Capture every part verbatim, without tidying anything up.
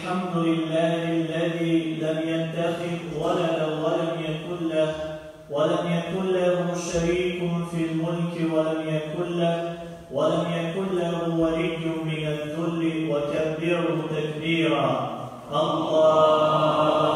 الحمد لله الذي لم يتخذ ولدا ولم يكن له ولم يكن له شريك في الملك ولم يكن له ولم يكن له ولي من الذل وكبره تكبيرا. الله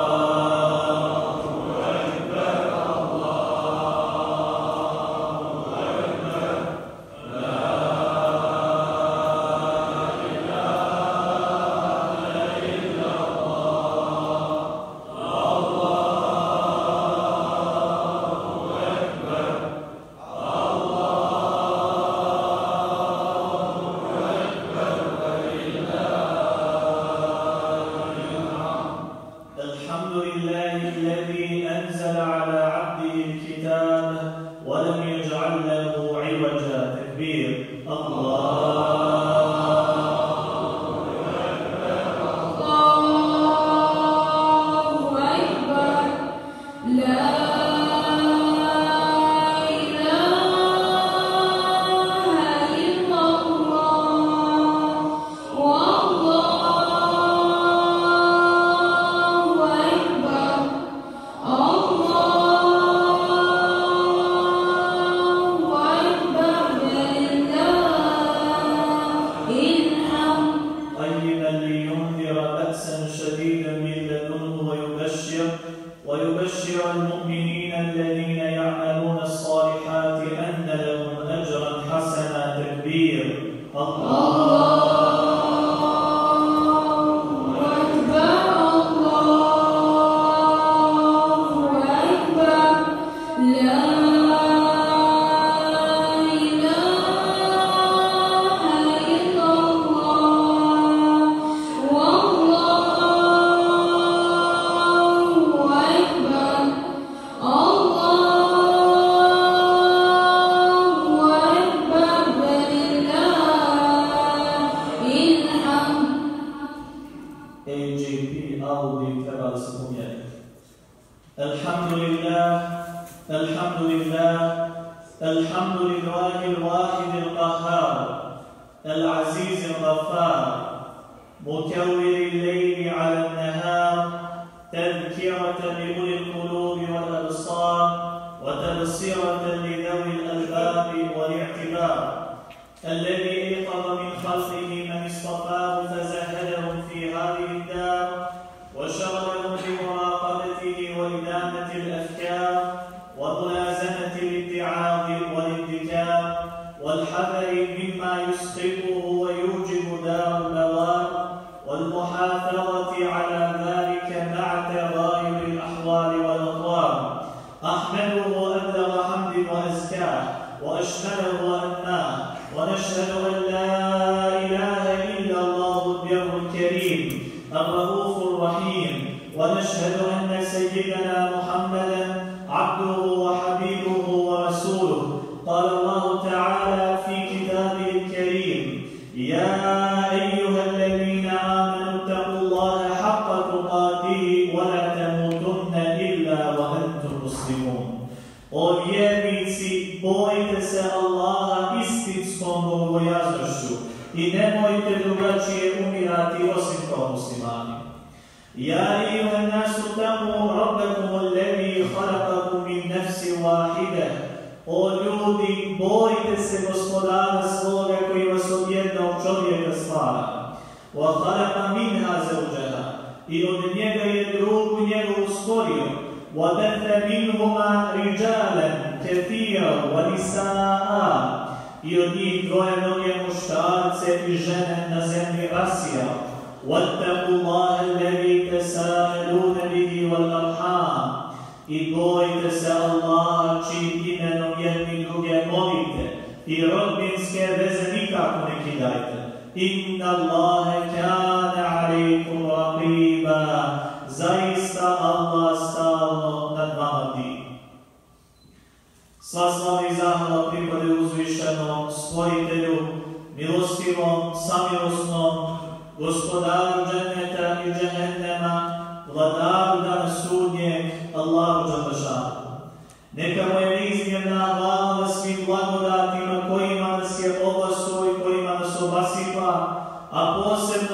Neka mu je neizmjerna hvala svim blagodatima kojima nas je obasuo i kojima nas obasipa, a posebno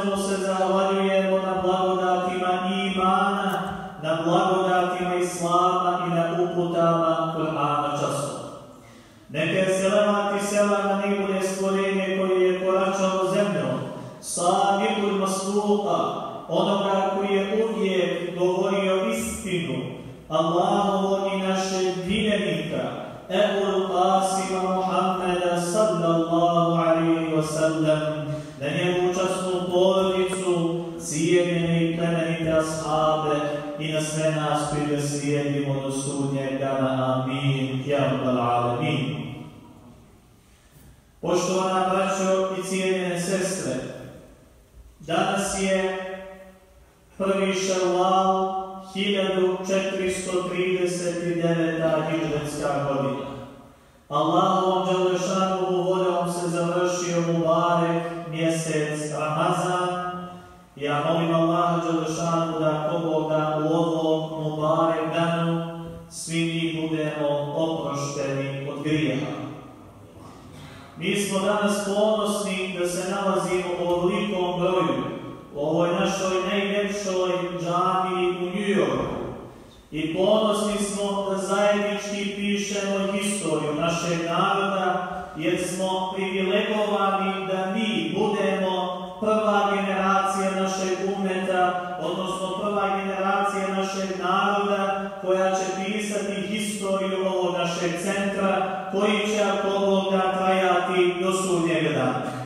Rasula, onoga koji je uvijek govorio istinu, Allahovog i našeg miljenika, Ebul Qasima Muhammeda sallallahu alaihi wa sallam, na njegovu časnu porodicu, cijenjene i plemenite ashabe i na sve nas koji ga slijedimo do sudnjeg dana. Amin. Ja rabbal alamin. Poštovana braćo i cijenjene sestre, danas je prvi Ševval hiljadu četiristo trideset deveta hidžretska godina. Allahovom dželešanovu voljom se završio Mubarek mjesec Ramazan. Ja molim Allaha dželešanovu da ko Boga u ovom Mubarek danu svi mi budemo oprošteni od grijeha. Mi smo danas ponosni da se nalazimo u ovolikom broju u ovoj našoj najljepšoj džamiji u New Yorku. I ponosni smo da zajednički pišemo historiju našeg naroda, jer smo privilegovani da mi budemo prva generacija našeg umeta, odnosno prva generacija našeg naroda koja će pisati historiju ovog našeg centra, koji će ako Boga trajati do sudnjeg dana.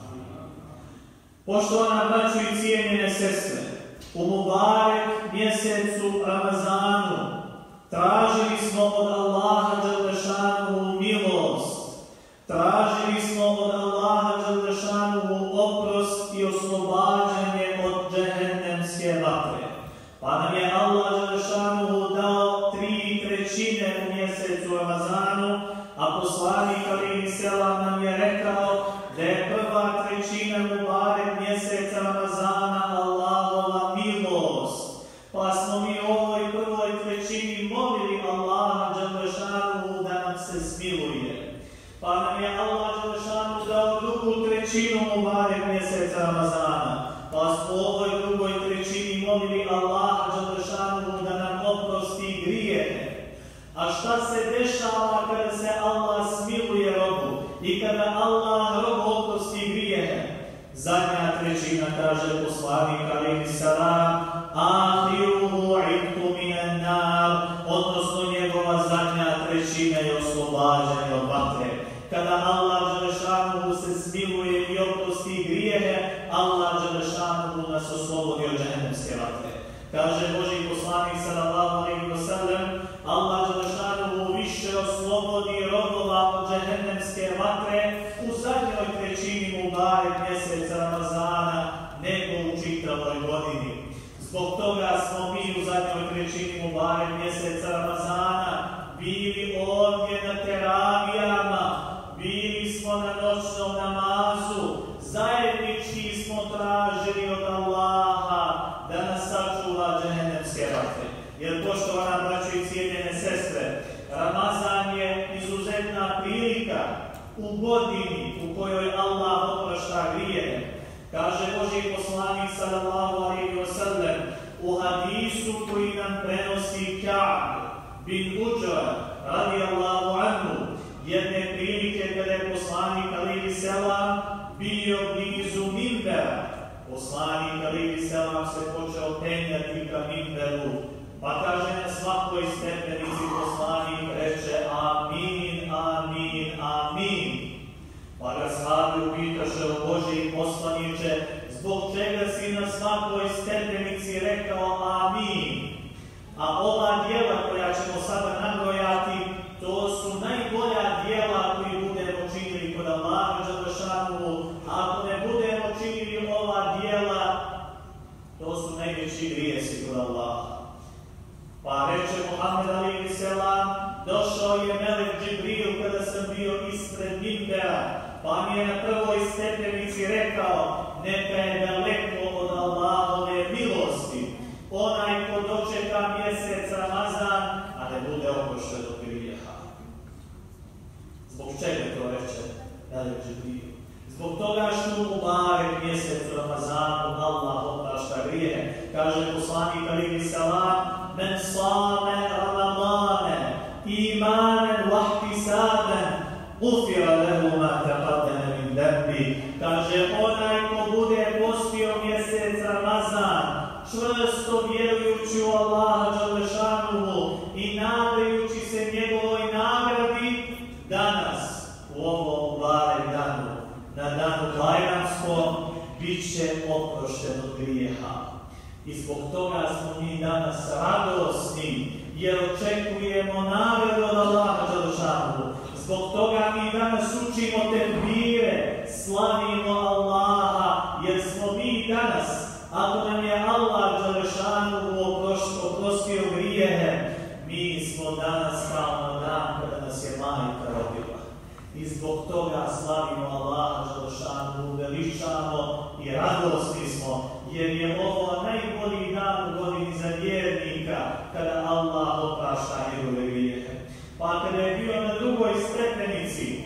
Poštovana braćo i cijenjene sestre, u Mubarek mjesecu Ramazanu tražili smo od Allaha dželešanovu milost, tražili smo od Allaha dželešanovu oprost i oslobađanje od džehennemske vatre. Pa nam je Allah dželešanovu dao tri trećine u mjesecu Ramazanu, a poslanik alejhi selam nam je rekao da je prva trećina Mubarek mjeseca Ramazana Allahova milost. Pa smo mi u ovoj prvoj trećini molili Allaha dželešanovu da nam se smiluje. Pa nam je Allah dželešanovu dao drugu trećinu Mubarek mjeseca Ramazana. Pa smo u ovoj drugoj trećini molili Allaha dželešanovu da nam oprosti grijehe. A šta se dešava kada se Allah smiluje robu i kada Allah robu oprosti grijehe? Zadnja trećina, kaže poslanik alejhi selam, ahiruhu idku minan nar, odnosno njegova zadnja trećina je oslobađanje od vatre. Kada Allah dželešanovu se smiluje i oprosti grijehe, Allah dželešanovu nas oslobodi od džehennemske vatre. Kaže Božji poslanik sallallahu alejhi ve sellem, Allah dželešanovu više oslobodi robova od džehennemske vatre u zadnjoj trećini Mubarek mjeseca Ramazana nego u čitavoj godini. Zbog toga smo mi u zadnjoj trećini Mubarek mjeseca Ramazana bili ovdje na teravijama, bili smo na noćnom namazu, zajednički smo tražili od Allaha da nas sačuva džehennemske vatre. Jer, poštovana braćo i cijenjene sestre, Ramazan je izuzetna prilika u godini u kojoj Allah oprašta grijehe. Kaže Božji poslanik sallallahu alejhi ve sellem u hadisu koji nam prenosi Ka'b bin Udža radijallahu anhu, jedne prilike kada je poslanik alejhi selam bio blizu minbera. Poslanik alejhi selam se počeo penjati ka minberu, pa kaže na svakoj stepenici poslanik reče amin, amin, amin. Pa ga sahabe upitaše o Božji poslaniče, zbog čega si na svakoj stepenici rekao amin? A ova djela koja ćemo sada nabrojati, to su najbolja djela koji budemo činili kod Allaha dželešanovu. Ako ne budemo činili ova djela, to su najveći grijesi kod Allaha. Pa reče Muhammed alejhi selam, došao je melek Džibril kada sam bio ispred minbera, pa mi je na prvoj stepenici rekao, neka je daleko od Allahove milosti onaj ko dočeka mjesec Ramazan, a ne bude oprošten od grijeha. Zbog čega to reče melek Džibril? Zbog toga što u Mubarek mjesec Ramazanu Allah oprašta grijehe. Kaže poslanik alejhi selam, men same Ramadane imanen vahtisaben gufira lehu ma taqaddama min dambi. Kaže onaj ko bude postio mjesec Ramazana čvrsto vjerujući u Allaha dželešanuhu i nadajući se njegovoj nagradi danas, u ovom barem danu, na danu bajramskom, bit će oprošten od grijeha. I zbog toga smo mi danas radosni, jer očekujemo nagradu od Allaha dželešanuhu. Zbog toga mi danas učimo tekbire, slavimo Allaha, jer smo mi danas, ako nam je Allah dželešanuhu oprostio grijehe, mi smo danas kao na dan kada nas je majka rodila. I zbog toga slavimo Allaha dželešanuhu, veličamo i radosni smo, jer je ovo najbolji dan u godini za vjernika, kada Allah oprašta njegove grijehe. Pa kada je bio na drugoj stepenici,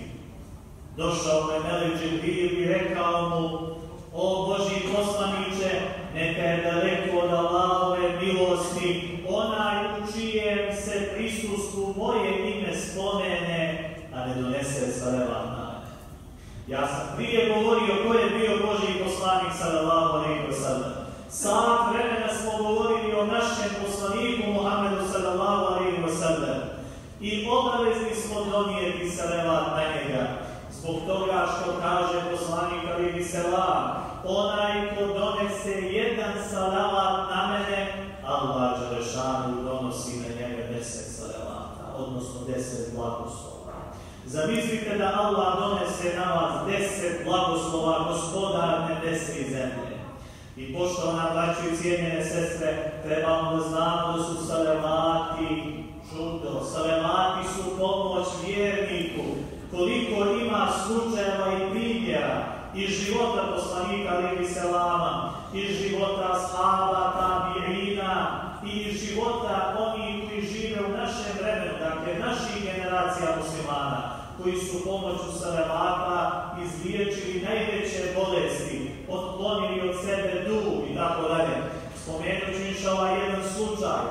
došao mu je Melek Džibril i rekao mu: o Božji poslaniče, neka je daleko od Allahove milosti onaj u čijem se prisustvu moje ime spomene, a ne donese salavat na mene. Ja sam prije govorio ko je bio Božji poslanik sallallahu alejhi ve sellem. Sat vremena smo govorili o našem poslaniku Muhammedu sallallahu alejhi ve sellem. I obavezni smo donijeti salavat na njega. Zbog toga što kaže poslanik alejhi selam: onaj ko donese jedan salavat na mene, Allah dželešanu donosi na njega deset salavata, odnosno deset blagoslova. Zamislite da Allah donese na vas deset blagoslova, gospodar nebesa i zemlje. I poštovana braćo i cijenjene sestre, trebamo da znamo da su salavati čudo, salavati su pomoć vjerniku. Koliko ima slučajeva i primjera iz života poslanika alejhi selama, iz života ashaba, tabiina i iz života onih koji žive u našem vremenu, dakle naših generacija muslimana, koji su pomoću salavata izliječili najveće bolesti, otklonili od sebe dug i tako dalje. Spomenut ću inšallah jedan slučaj.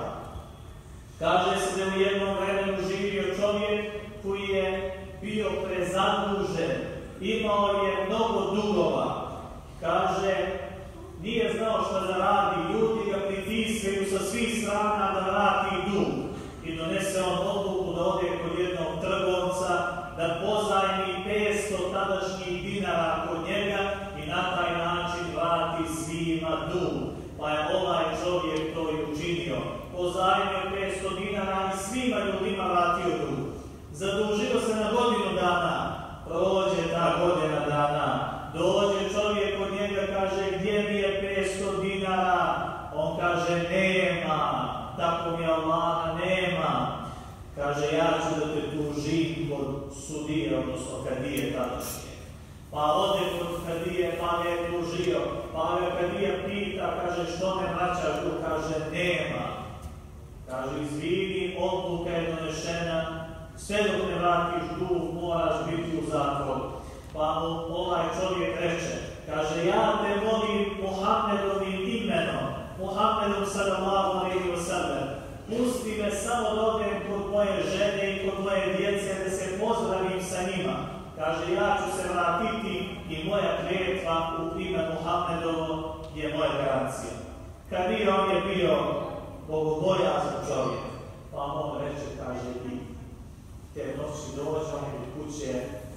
Kaže se da u jednom vremenu živio čovjek koji je bio prezadužen, imao je mnogo dugova. Kaže, nije znao šta da radi, ljudi ga pritiskaju sa svih strana da vrati dug. I donese on odluku da ode kod jednog trgovca, da pozajmi petsto tadašnjih dinara kod njega i na taj način vrati svima dug. Pa je ovaj čovjek to i učinio. Pozajmio petsto dinara i svima ljudima vratio dug. Zadužio se na godinu dana, prođe ta godina dana, dođe čovjek kod njega, kaže: gdje mi je petsto dinara? On kaže: nema, tako mi Allaha nema. Kaže: ja ću da te tužim kod sudije, odnosno kadije tadašnje. Pa ode kod kadije, pa je tužio, pa je kadija pita, kaže: što me vraćaš tu? Kaže: nema. Kaže: izvini, odluka je donešena, sve dok ne vratiš dug, moraš biti u zatvoru. Pa mu ovaj čovjek reče, kaže: ja te molim Muhammedovim imenom, Muhammedom sallallahu alejhi ve sellem, pusti me samo da odem kod moje žene i kod moje djece, da se pozdravim sa njima. Kaže: ja ću se vratiti i moja kletva u ime Muhammedovo je moja garancija. Kad je on je bio bogobojazan čovjek, pa on reče, kaže: i te noći dođe od kuće,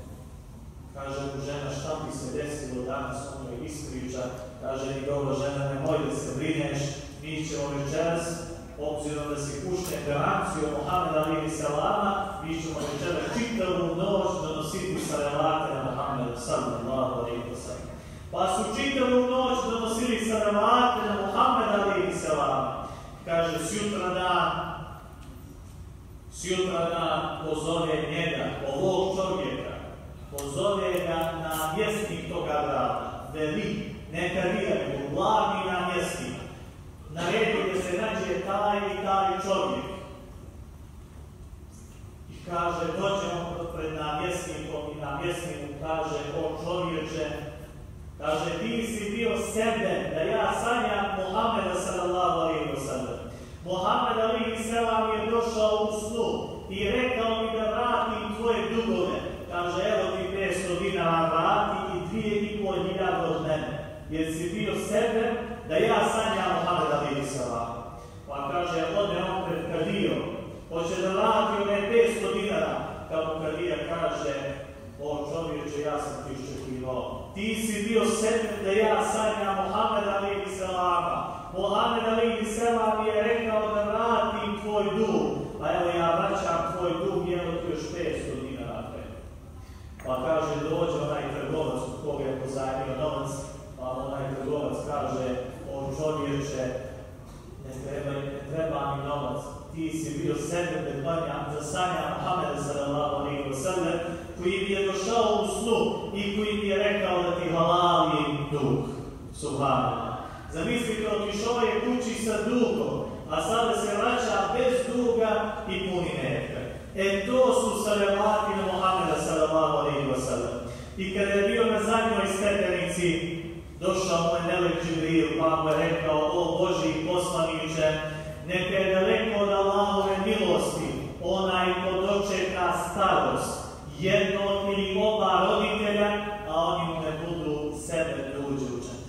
kaže mu žena: šta ti se desilo danas? On joj ispriča, kaže: mi dobro žena, nemoj da se brineš, mi ćemo večeras, obzirom da si pušten garanciju Muhammeda alejhi selama, mi ćemo večeras čitavu noć donositi salavate na Muhammeda sallallahu alejhi ve sellem. Pa su čitavu noć donosili salavate na Muhammeda alejhi selama. Kaže: sjutra dan, sjutra dan pozove njega, ovog čovjeka, pozove ga na mjesnik toga grada, veli, neka rijadu, glavni namjesnik. Naredi da se nađe taj i taj čovjek. I kaže, dođe on pred namjesnikom i namjesnik mu kaže: o čovječe, kaže, ti si bio sebe da ja sanjam Muhammeda sallallahu alejhi ve sellem. Muhammed alejhi selam je došao u snu i rekao mi da vratim tvoje dugove. Kaže: evo ti petsto dinara vrati i dvije i pol hiljade od mene. Jer si bio sebe da ja sanjam Muhammed alejhi ti si bio sretni da ja sanjam Muhammed alejhi selama. Muhammed alejhi selam je rekao da vratim tvoj dug. Pa evo ja vraćam tvoj dug, evo ti još petsto dinara. Pa kaže, dođe onaj trgovac u koga je pozajmio novac, pa onaj trgovac kaže, o čovječe, ne treba, ne treba mi novac, ti si bio sebe da sanja Muhammeda sallallahu alejhi ve sellem, koji mi je došao u snu i koji mi je rekao da ti halali dug. Subhanallah. Zamislite, otišao je kući sa dugom, a sada se vraća bez duga i puni metka. E to su salavati na Muhammeda sallallahu alejhi ve sellem. I kada je bio na zadnjoj stepenici, došao mu je melek Džibril, pa mu je rekao, o Božji poslaniče, neka je daleko od Allahove milosti onaj ko dočeka starost jednog ili oba roditelja, a oni mu ne budu sebe da uđe u džennet.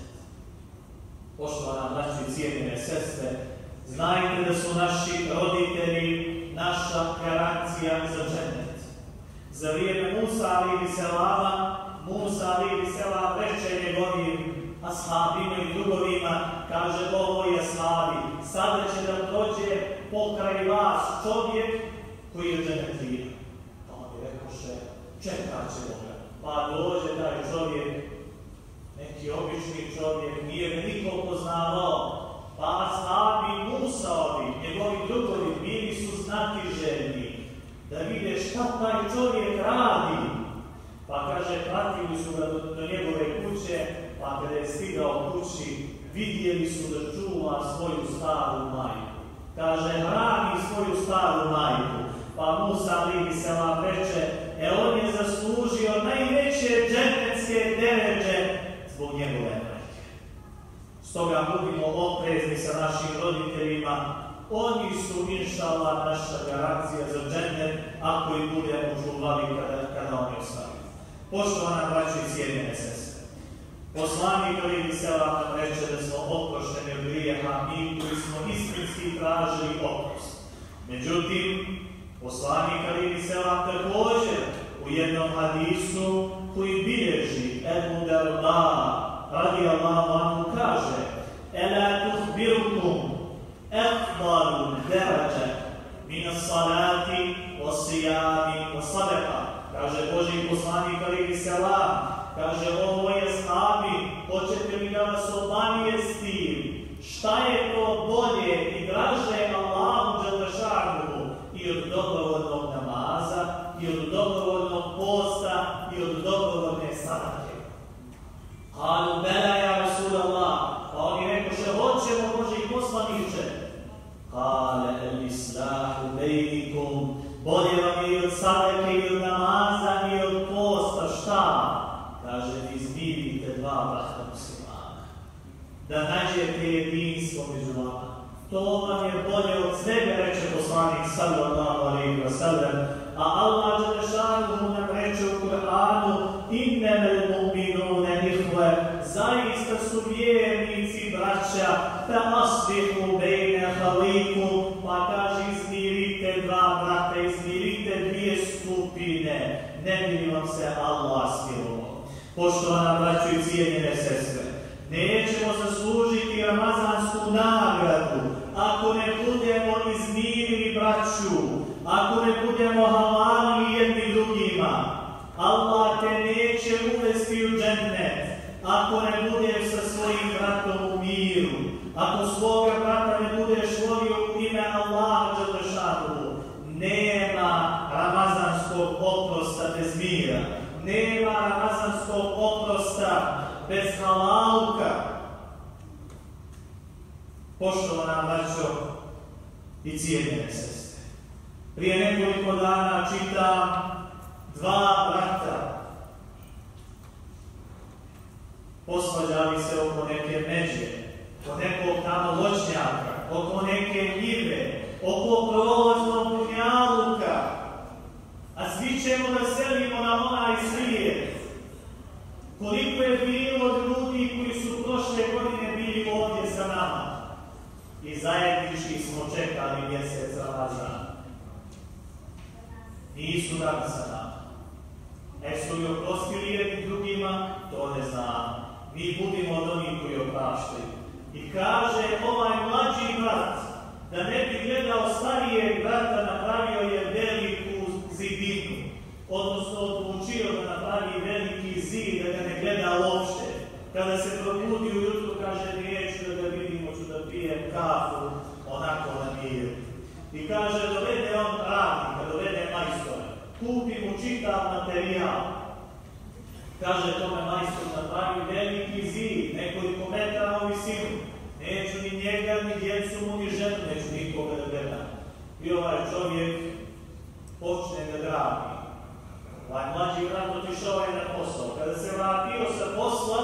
Poštovana braćo i cijenjene sestre, znajte da su naši roditelji naša garancija za džennet. Za vrijeme Musa alejhi selama, Musa alejhi selam reče njegovim ashabima i drugovima, kaže, o moji ashabi, sada će da dođe pokraj vas čovjek koji je džennetlija. Pa on je rekoše, čekat ćemo ga. Pa dođe taj čovjek, neki obični čovjek, nije ga niko poznavao. Pa ashabi Musaovi, njegovi drugovi, bili su znatiželjni da vide šta taj čovjek radi. Pa kaže, pratili su ga do, do njegove kuće, pa kada je stigao kući, vidjeli su da čuva svoju staru majku. Kaže, hrani svoju staru majku. Pa Musa alejhi selam reče, e on je zaslužio najveće džennetske deređe zbog njegove majke. Stoga budimo oprezni sa našim roditeljima. Oni su, inša Allah, naša garancija za džennet, ako ih budemo čuvali kada, kada oni ostali. Poštovana braćo i cijenjene sestre, poslanik alejhi selam nam reče da smo oprošteni od grijeha, mi koji smo istinski tražili oprost. Međutim, poslanik alejhi selam također u jednom hadisu koji bilježi Ebu Darda radijallahu anhu kaže: "Ela tuhbirukum afdalu daraja min as-salati was-siyami was-sadaqa." Kaže Božji poslanik alejhi selam, kaže, o moji ashabi, hoćete li da vas obavijestim šta je to bolje i draže Allahu dželešanu i od dobrovoljnog namaza, i od dobrovoljnog posta, i od dobrovoljne sadake. Kalu bela ja Rasulallah, pa oni rekoše, hoćemo Božji poslaniče. Kale el islahu bejnikum, bolje vam je i od sadake, i od namaza, i od posta, šta? Kaže, izmirite dva brata muslimana, da nađete jedinstvo među vama. To vam je bolje od svega, reče poslanik sallallahu alejhi ve sellem, a Allah dželešanu nam reče u Kur'anu: "Innemel mu'minune ihve", zaista su vjernici braća, fa aslihu bejne halikum, pa kaže, izmirite dva brata, izmirite dvije skupine, ne bi vam se Allah smilovao. Poštovana braćo i cijenjene sestre, nećemo zaslužiti ramazansku nagradu ako ne budemo izmirili braću, ako ne budemo halalili jedni drugima. Allah te neće uvesti u džennet ako ne budeš sa svojim bratom u miru, ako svoga brata ne budeš volio u ime Allaha dželešanu. Nema ramazanskog oprosta bez mira. Nema ramazanskog oprosta bez halalka. Poštovana braćo i cijenjene sestre, prije nekoliko dana čitam dva brata posvađali se oko neke međe, oko nekog tamo voćnjaka, oko neke njive, oko prolaznog dunjaluka, a svi ćemo da selimo na onaj svijet. Koliko je bilo ljudi koji su prošle godine bili ovdje sa nama i zajednički smo čekali mjesec Ramazan. Nisu danas sa nama. A jesu li oprostili jednim drugima? To ne znamo. Mi budimo od onih koji opraštaju. I kaže ovaj mlađi brat, da ne bi gledao starijeg brata, napravio je veliku zidinu. Odnosno odlučio da napravi veliki zid, da ga ne gleda uopšte. Kada se probudi ujutru, kaže, neću da ga vidim, hoću da pijem kafu, onako na miru. I kaže, dovede on radnika, dovede majstora, kupi mu čitav materijal. Kaže tome majstor, napravi veliki zid, nekoliko metara u visinu. Neću ni njega, ni djecu mu, ni ženu, neću nikoga da gledam. I ovaj čovjek počne da gradi. Ovaj mlađi brat otišao je na posao. Kada se vratio sa posla,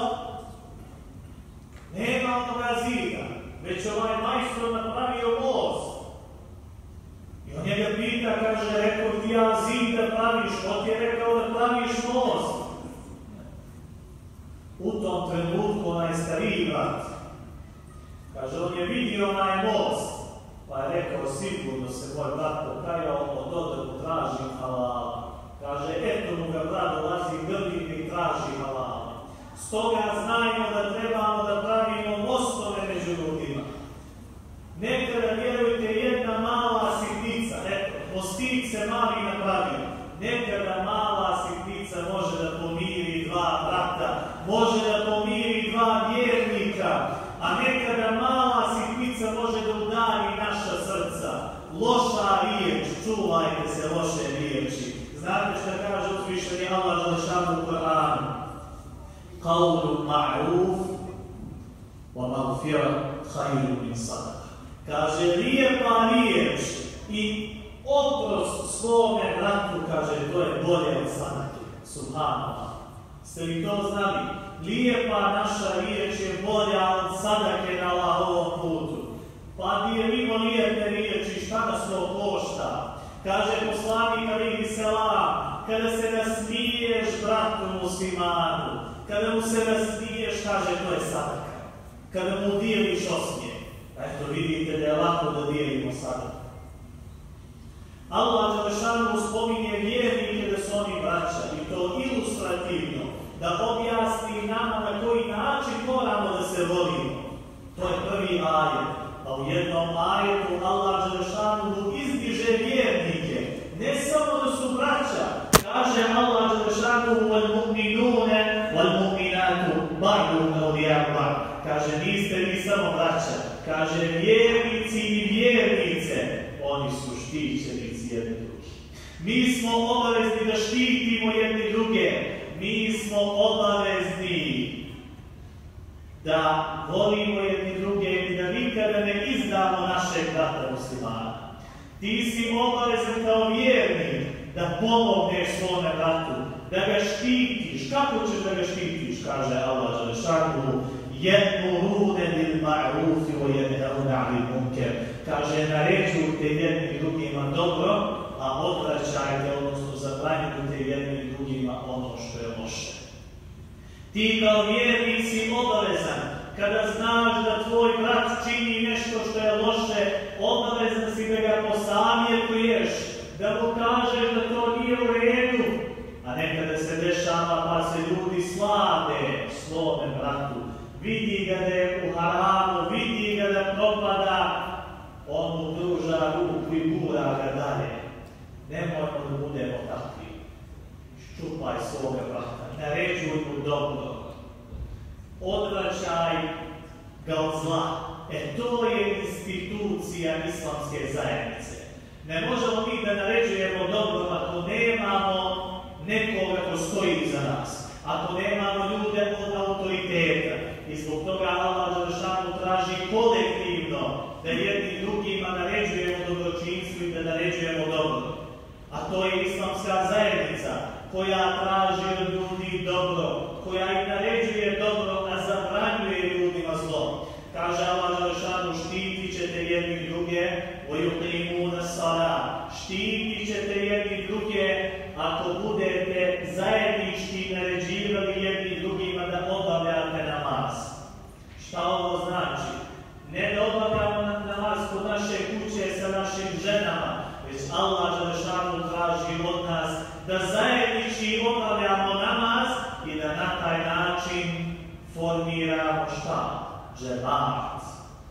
nema onoga zida, već ovaj majstor napravio most. I on njega pita, kaže, rekao ti ja zid da praviš, on ti je rekao da praviš most. U tom trenutku onaj stariji brat, kaže, on je vidio onaj most, pa je rekao, sigurno se moj brat pokajao, od odrebu traži halal. Kaže, eto mu ga brat dolazi grlin i traži halal. Stoga znajmo da trebamo da pravimo mostove među ljudima. Nekada, vjerujte, jedna mala sitnica, eto, mostić se mali napravio, nekada mala sitnica može da pomiri dva brata, može da pomiri dva vjernika, a nekada mala sitnica može da udari naša srca. Loša riječ, čuvajte se loše riječi. Znate šta kaže uzvišeni Allah Đelešanu u Koranu? Qawlu ma'ruf wa maghfira khayrun min sadaqa. Kaže, lijepa riječ i oprost svome bratu, kaže, to je bolje od sadake. Subhanallah. Ste li to znali? Lijepa naša riječ je bolja od sadake na Allahovom putu. Pa dijelimo lijepe riječi, šta nas to košta? Kaže poslanik alejhi selam, kada se nasmiješ bratu muslimanu, kada mu se nasmiješ, kaže, to je sadaka. Kada mu dijeliš osmijeh. Eto, vidite da je lako da dijelimo sadaku. Allah Đelešanu spominje vjernike da su oni braća, i to ilustrativno, da objasni nama na koji način moramo da se volimo. To je prvi ajet. A u jednom ajetu Allah Đelešanu izdiže vjernike. Ne samo da su braća, kaže Allah Đelešanu wal mu'minune wal mu'minatu ba'duhum awliya'u ba'd. Kaže, niste vi samo braća. Kaže, vjernici i vjernice, oni su štićenici jedni drugi. Mi smo obavezni da štitimo jedni druge. Mi smo obavezni da volimo jedni druge i da nikada ne izdamo našeg brata muslimana. Ti si obavezan kao vjernik da pomogneš svome bratu, da ga štitiš. Kako ćeš da ga štitiš? Kaže Allah Đelešanu, ya'muruna bil ma'rufi wa yanhauna 'anil munkar. Kaže, naređujte jedni drugima dobro, a odvraćajte, odnosno zabranjujte jedni drugima ono što je loše. Ti kao vjernik si obavezan, kada znaš da tvoj brat čini nešto što je loše, obavezan si da ga posavjetuješ, da mu kažeš da to nije u redu. A nekada se dešava pa se ljudi slade svome bratu. Vidi ga da je u haramu, vidi ga da propada, on mu pruža ruku i gura ga dalje. Nemojmo da budemo takvi. Ščupaj svoga brata, naređuj mu dobro. Odvraćaj ga od zla. E to je institucija islamske zajednice. Ne možemo mi da naređujemo dobro ako nemamo nekoga ko stoji iza nas. Ako nemamo ljude od autoriteta. I zbog toga Allah Đelešanu traži kolektivno da jednim drugima naređujemo dobročinstvo i da naređujemo dobro. A to je islamska zajednica koja traži od ljudi dobro, koja im naređuje dobro, a zabranjuje ljudima zlo. Kaže Allah Đelešanu, štitit ćete jedni druge, وَيُقِيمُونَ الصَّلَاةَ. Štitit ćete jedni druge ako budete zajednički naređivali jedni drugima da obavljate namaz. Šta ovo znači? Ne da obavljamo namaz kod naše kuće sa našim ženama, već Allah Đelešanu traži od nas da zajednički obavljamo način formiramo šta? Džemat.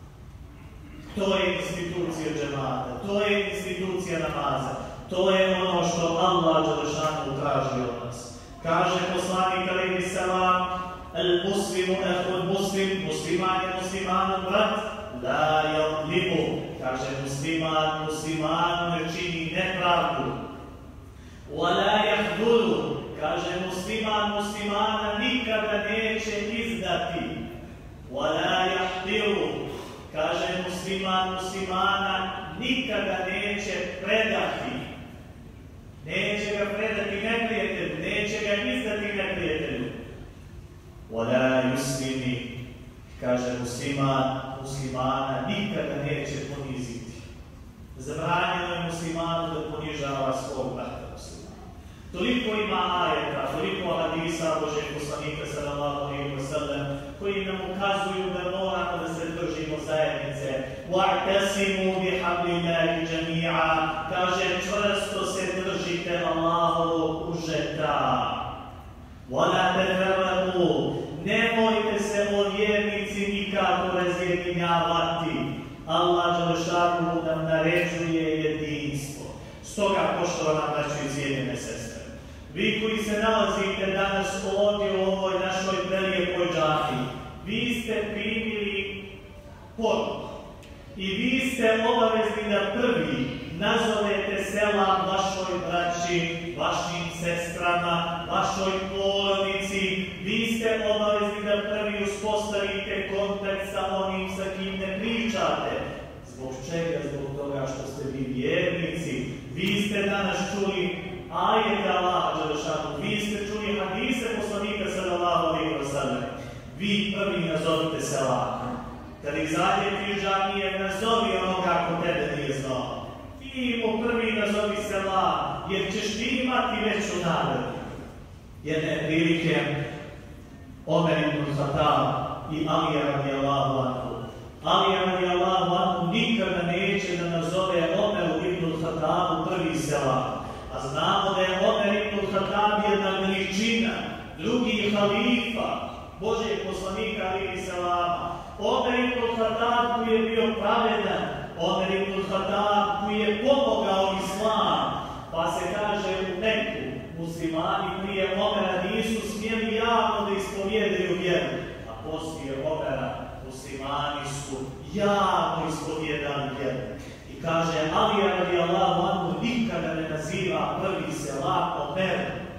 To je institucija džemata, to je institucija namaza, to je ono što Allah dželešanu traži od nas. Kaže poslanik alejhi selam: "El muslimu ehul muslim, musliman je muslimanu brat, la yadlimu." Kaže musliman muslimanu ne čini nepravdu. Wa la yahdulu. Kaže musliman muslimana nikada neće izdati. Wa la yahdiru. Kaže musliman muslimana nikada neće predati. Neće ga predati neprijatelju, neće ga izdati neprijatelju. وَلَا يُسْلِمِ. Kaže musliman muslimana nikada neće poniziti. Zabranjeno je muslimanu da ponižava svog brata muslimana. Toliko ima ajeta, toliko hadisa Božeg poslanika sallallahu alejhi ve sellem koji nam ukazuju da moramo da se držimo zajednice. وَاعْتَصِمُوا بِحَبْلِ اللَّهِ جَمِيعًا. Kaže čvrsto se držite Allahovog užeta. وَلَا تَفَرَّقُوا. Nemojte se o vjernici nikako razjedinjavati. Allah dželešanu nam naređuje jedinstvo. Stoga, poštovana braćo i cijenjene sestre, vi koji se nalazite danas ovdje u ovoj našoj prelijepoj džamii, vi ste primili poruku i vi ste obavezni da prvi nazovete selam vašoj braći, vašim sestrama, vašoj porodici. Vi ste obavezni da prvi uspostavite kontakt sa onim sa kim ne pričate. Zbog čega? Zbog toga što ste vi vjernici. Vi ste danas čuli ajete Allaha dželešanu, vi ste čuli hadise poslanika sallallahu alejhi ve sellem. Vi prvi nazovite selam. Kad izađete iz džamije, nazovi onoga ko tebe nije znao. Ti mu prvi nazovi selam, jer ćeš ti imati veću nagradu. Jedne prilike Omer ibn Khattab i Alija radijallahu anhu. Alija radijallahu anhu nikada neće da nazove Omeru ibn Khattabu prvi selam. A znamo da je Omer ibn Khattab jedna veličina, drugi halifa Božeg poslanika alejhi selama. Omer ibn Khattab koji je bio pravedan, Omer ibn Khattab koji je pomogao islam, pa se kaže u Meku, muslimani prije Omera nisu smjeli javno da ispovjedaju vjeru, a poslije Omera muslimani su javno ispovjedali vjeru. I kaže Alija radijallahu anhu nikada ne naziva prvi selam Omer.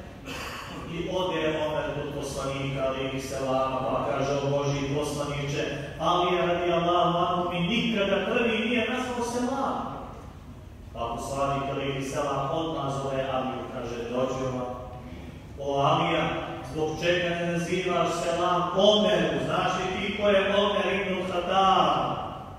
I ode Omer do poslanika alejhi selama, pa kaže o Božji poslaniče, Alija radijallahu anhu mi nikada prvi nije nazvao selam. Pa poslanik alejhi selam odmah zove Aliju, kaže dođi vam. O Alija, zbog čega ne nazivaš selam Omeru? Znaš li ti ko je Omer ibn Khattab?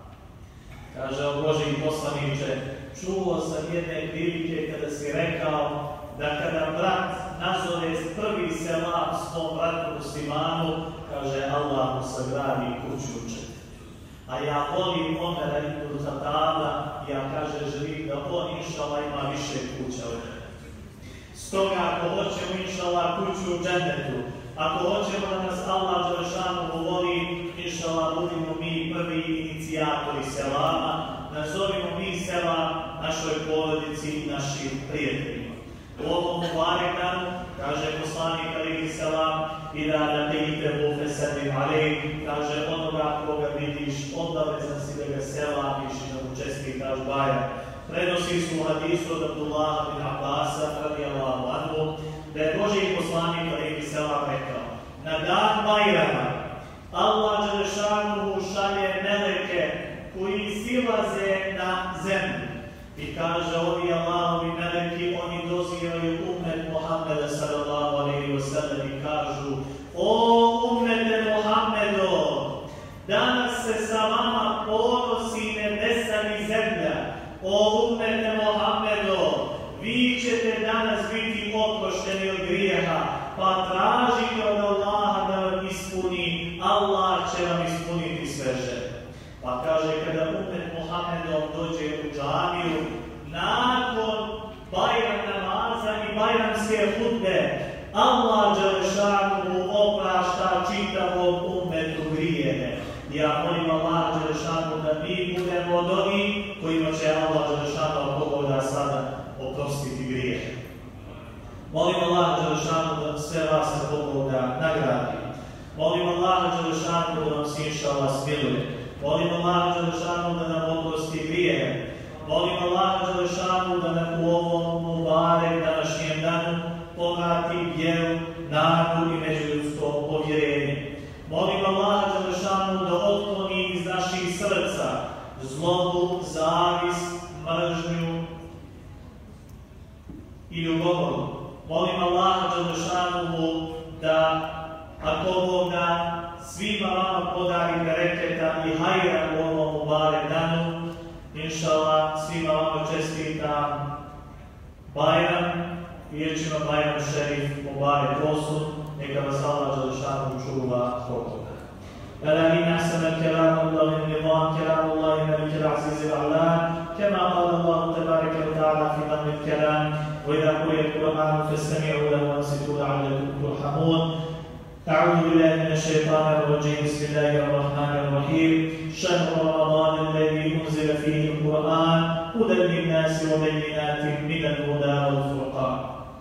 Kaže o Božji poslaniče, čuo sam jedne prilike kada si rekao da kada brat nazove prvi selam svom bratu muslimanu, kaže Allah mu sagradi kuću u četiri. A ja volim Omera ibn Khattaba, ja kaže želim da on inšala ima više kuća u džennetu. Stoga ako hoćemo inšala kuću u džennetu, ako hoćemo da nas Allah dželešanu voli, inšala budimo mi prvi inicijatori selama, nazovimo mi selam našoj porodici i našim prijateljima. U ovom mubarek danu, kaže poslanik alejhi selam, i da laqitehu fesallim alejhi, kaže onoga koga vidiš, obavezan si da ga selamiš i da mu čestitaš Bajram. Prenosi su hadisu od Abdullaha bin Abbasa radijallahu anhu, da je Božji poslanik alejhi selam rekao: na dan Bajrama Allah dželešanu šalje meleke koji silaze na zemlju. I kaže ovi Allahovi meleki, oni dozivaju ummet Muhammeda sallallahu alejhi ve sellem i kažu: o ummete Muhammedo, danas se sa vama ponosi nebesa i zemlja. O ummete Muhammedo, vi ćete danas biti oprošteni od grijeha, pa tražite od Allaha da vam ispuni, Allah će vam ispuniti sve želje. Pa kaže kada ummet Muhammedov dođe u džamiju, nakon Bajram namaza i bajramske hutbe, Allah dželešanu mu oprašta I ja molim Allah Đelešanu da mi budemo od onih kojima će Allah Đelešanu ako Boga sada oprostiti grijehe. Molim Allah Đelešanu da sve vas ako Boga nagradi. Molim Allah Đelešanu da nam se inša Allah smiluje. Molim Allah Đelešanu da nam oprosti grijehe. Molim Allah Đelešanu da nam u ovom mubarek današnjem danu povrati vjeru, nadu i međuljudsko povjerenje. Molim Allah Đelešanu da otkloni iz naših srca zlobu, zavist, mržnju i ljubomoru. Molim Allah Đelešanu da ako Bog da svima vama podari bereketa i hajra u ovom mubarek danu. Inša Allah, svima vama čestitam Bajram, riječima Bajram šerif, mubarek osud, neka vas Allah Đelešanu čuva pokoga. ألا إن أحسن الكلام الله النظام كلام الله الملك العزيز الأعلام كما قال الله تبارك وتعالى في نظم الكلام وإذا قرئ القرآن فاستمعوا له وانصتوا لعلكم ترحمون. أعوذ بالله من الشيطان الرجيم بسم الله الرحمن الرحيم شهر رمضان الذي أنزل فيه القرآن هدى للناس وبينات من الهدى والفرقان.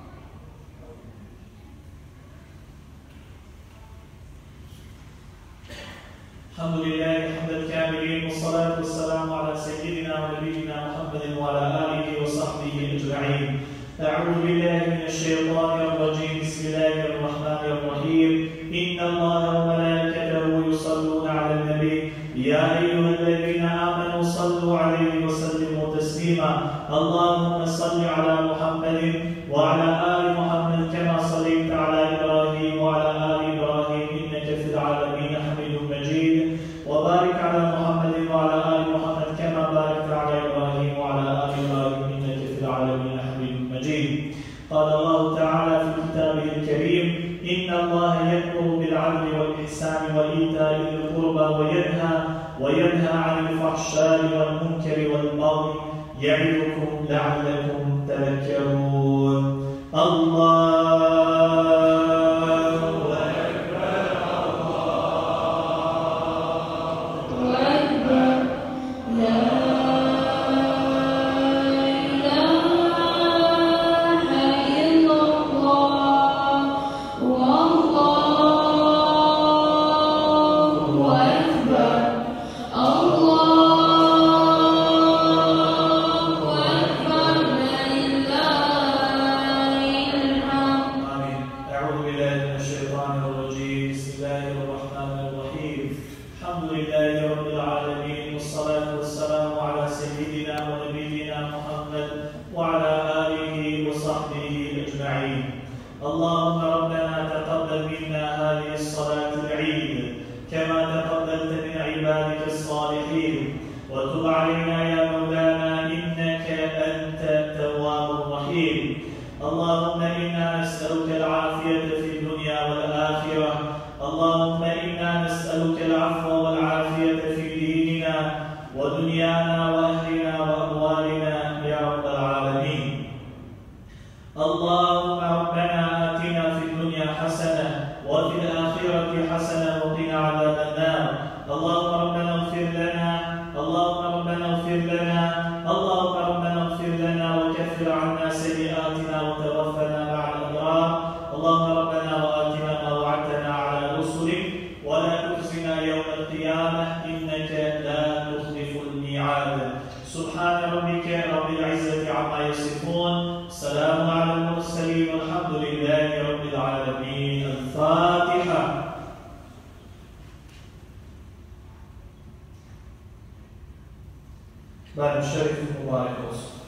الحمد لله حمد الكاملين والصلاة والسلام على سيدنا ونبينا محمد وعلى آله وصحبه أجمعين. أعوذ بالله من الشيطان الرجيم بسم الله الرحمن الرحيم إن الله وملائكته يصلون على النبي يا أيها الذين آمنوا صلوا عليه وسلموا تسليما اللهم صل على محمد وعلى آل محمد كما صليت على إبراهيم وعلى آل إبراهيم إنك في العالمين حميد مجيد وبارك على محمد وعلى آل محمد كما باركت على إبراهيم وعلى آل إبراهيم إنك في العالمين حميد مجيد. قال الله تعالى في كتابه الكريم إن الله يأمر بالعدل والإحسان وإيتاء ذي القربى وينهى وينهى عن الفحشاء والمنكر والبغي يعظكم لعلكم تذكرون. الله Bajram šerif mubarek osud.